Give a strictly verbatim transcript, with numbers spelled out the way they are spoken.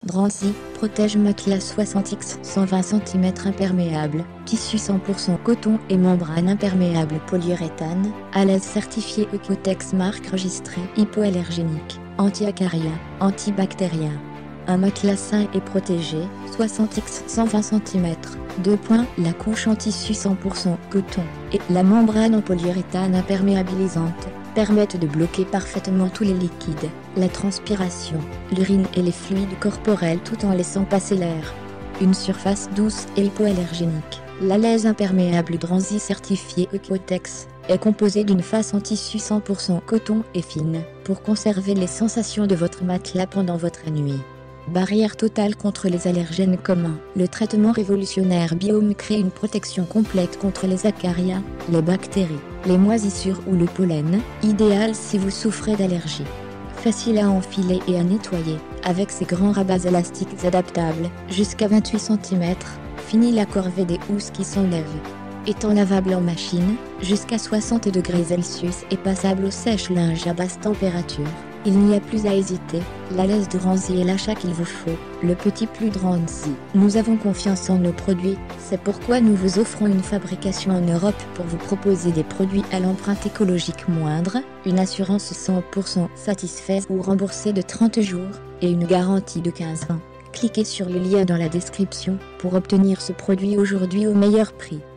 Drancy, protège matelas soixante par cent vingt centimètres imperméable, tissu cent pour cent coton et membrane imperméable polyuréthane, à l'aise certifié Ecotex marque enregistrée, hypoallergénique, anti-acarien, antibactérien. Un matelas sain et protégé, soixante par cent vingt centimètres, deux points, la couche en tissu cent pour cent coton et la membrane en polyuréthane imperméabilisante permettent de bloquer parfaitement tous les liquides, la transpiration, l'urine et les fluides corporels tout en laissant passer l'air. Une surface douce et hypoallergénique. La laise imperméable Drancy certifiée Ecotex est composée d'une face en tissu cent pour cent coton et fine, pour conserver les sensations de votre matelas pendant votre nuit. Barrière totale contre les allergènes communs. Le traitement révolutionnaire Biome crée une protection complète contre les acariens, les bactéries, les moisissures ou le pollen, idéal si vous souffrez d'allergies. Facile à enfiler et à nettoyer, avec ses grands rabats élastiques adaptables, jusqu'à vingt-huit centimètres, fini la corvée des housses qui s'enlèvent. Étant lavable en machine, jusqu'à soixante degrés Celsius et passable au sèche-linge à basse température. Il n'y a plus à hésiter, la laise Drancy est l'achat qu'il vous faut, le petit plus Drancy. Nous avons confiance en nos produits, c'est pourquoi nous vous offrons une fabrication en Europe pour vous proposer des produits à l'empreinte écologique moindre, une assurance cent pour cent satisfait ou remboursée de trente jours, et une garantie de quinze ans. Cliquez sur le lien dans la description pour obtenir ce produit aujourd'hui au meilleur prix.